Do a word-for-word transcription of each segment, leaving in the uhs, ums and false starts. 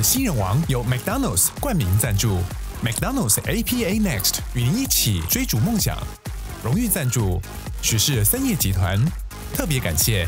新人王由 McDonald's 冠名赞助 ，McDonald's A P A Next 与您一起追逐梦想。荣誉赞助许氏森业集团，特别感谢。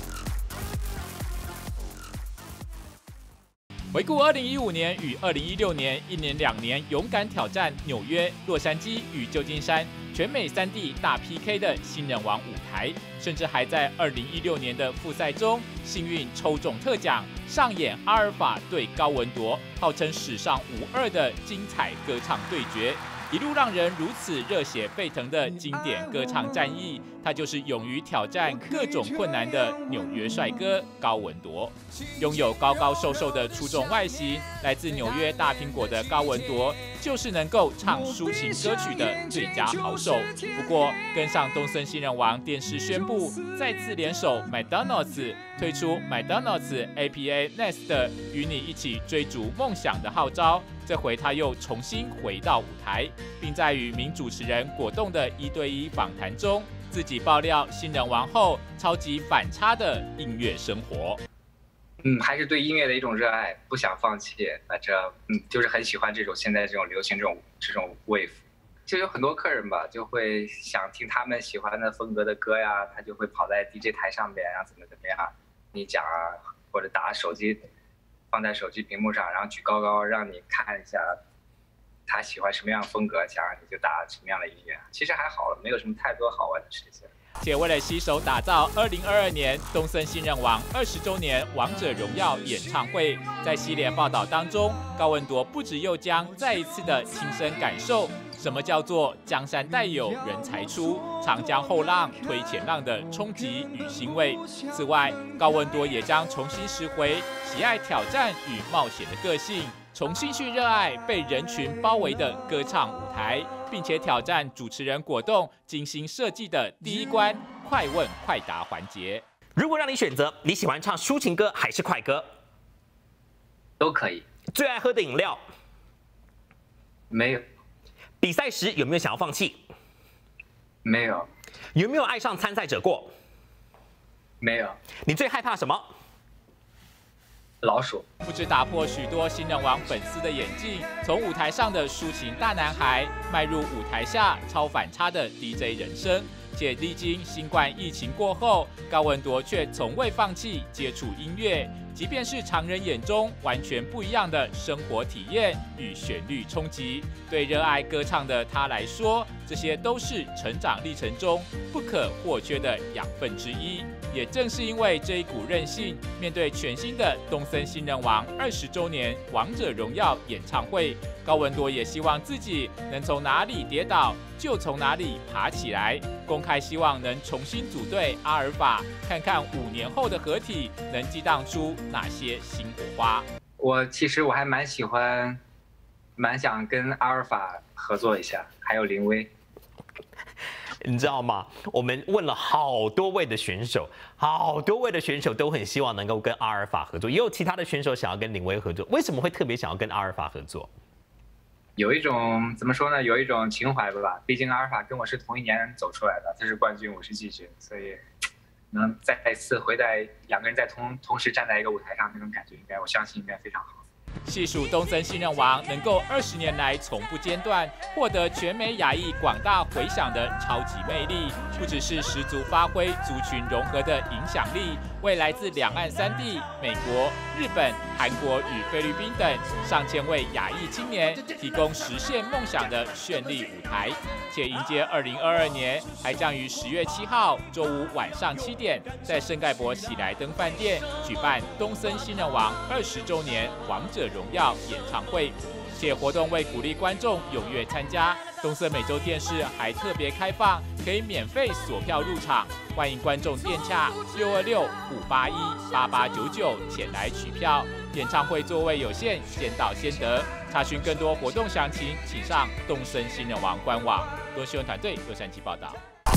回顾二零一五年与二零一六年，一年两年勇敢挑战纽约、洛杉矶与旧金山全美三地大 P K 的新人王舞台，甚至还在二零一六年的复赛中幸运抽中特奖，上演阿尔法对高文铎，号称史上无二的精彩歌唱对决。一路让人如此热血沸腾的经典歌唱战役，他就是勇于挑战各种困难的纽约帅哥高文铎。拥有高高瘦瘦的出众外形，来自纽约大苹果的高文铎，就是能够唱抒情歌曲的最佳好手。不过，跟上东森新人王电视宣布，再次联手 McDonald's 推出 McDonald's A P A Next 与你一起追逐梦想的号召。这回他又重新回到舞台，并在与名主持人果冻的一对一访谈中，自己爆料新人王后超级反差的音乐生活。 嗯，还是对音乐的一种热爱，不想放弃。反正嗯，就是很喜欢这种现在这种流行这种这种 wave。就有很多客人吧，就会想听他们喜欢的风格的歌呀，他就会跑在 D J 台上边啊，怎么怎么样，你讲啊，或者打手机。放在手机屏幕上，然后举高高，让你看一下他喜欢什么样的风格，想让你就打什么样的音乐。其实还好了，没有什么太多好玩的事情。 且为了携手打造二零二二年东森新人王二十周年王者荣耀演唱会，在系列报道当中，高文铎不止又将再一次的亲身感受什么叫做江山代有人才出，长江后浪推前浪的冲击与欣慰。此外，高文铎也将重新拾回喜爱挑战与冒险的个性，重新去热爱被人群包围的歌唱舞台，并且挑战主持人果冻精心设计的第一关快问快答环节。 如果让你选择，你喜欢唱抒情歌还是快歌？ 都可以。 最爱喝的饮料？ 没有。 比赛时有没有想要放弃？ 没有。 有没有爱上参赛者过？ 没有。 你最害怕什么？ 老鼠。 不止打破许多新人王粉丝的眼镜，从舞台上的抒情大男孩，迈入舞台下超反差的 D J 人生。且历经新冠疫情过后，高文铎却从未放弃接触音乐，即便是常人眼中完全不一样的生活体验与旋律冲击，对热爱歌唱的他来说，这些都是成长历程中不可或缺的养分之一。也正是因为这一股韧性，面对全新的东森新人王二十周年王者荣耀演唱会，高文铎也希望自己能从哪里跌倒就从哪里爬起来，公开希望能重新组队阿尔法，看看五年后的合体能激荡出哪些新火花。 我其实我还蛮喜欢，蛮想跟阿尔法合作一下，还有林威。 你知道吗？我们问了好多位的选手，好多位的选手都很希望能够跟阿尔法合作，也有其他的选手想要跟林威合作。为什么会特别想要跟阿尔法合作？ 有一种怎么说呢？有一种情怀吧。毕竟阿尔法跟我是同一年走出来的，他是冠军，我是季军，所以能再次回在两个人在同同时站在一个舞台上，那种感觉，应该我相信应该非常好。 细数东森新人王能够二十年来从不间断，获得全美亚裔广大回响的超级魅力，不只是十足发挥族群融合的影响力，为来自两岸三地、美国、日本、韩国与菲律宾等上千位亚裔青年提供实现梦想的绚丽舞台。且迎接二零二二年，还将于十月七号周五晚上七点，在圣盖博喜来登饭店举办东森新人王二十周年王者荣耀演唱会。且活动为鼓励观众踊跃参加，东森美洲电视还特别开放可以免费锁票入场，欢迎观众电洽六二六五八一八八九九前来取票。演唱会座位有限，先到先得。查询更多活动详情，请上东森新人王官网。多新闻团队洛杉矶报道。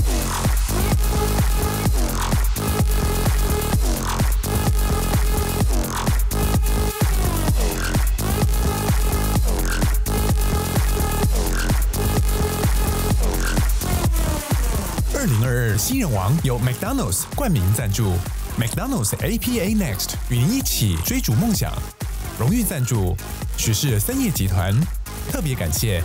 二零二二新人王由 McDonald's 冠名赞助 ，McDonald's A P A Next 与您一起追逐梦想。 荣誉赞助许氏森业集团，特别感谢。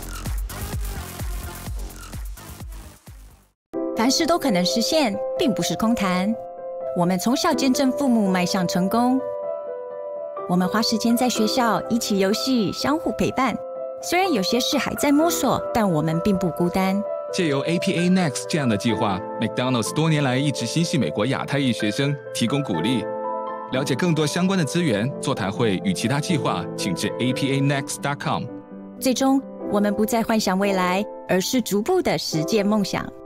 凡事都可能实现，并不是空谈。我们从小见证父母迈向成功，我们花时间在学校一起游戏，相互陪伴。虽然有些事还在摸索，但我们并不孤单。 借由 A P A Next 这样的计划 ，McDonald's 多年来一直心系美国亚太裔学生，提供鼓励。了解更多相关的资源、座谈会与其他计划，请至 A P A next dot com。 最终，我们不再幻想未来，而是逐步的实践梦想。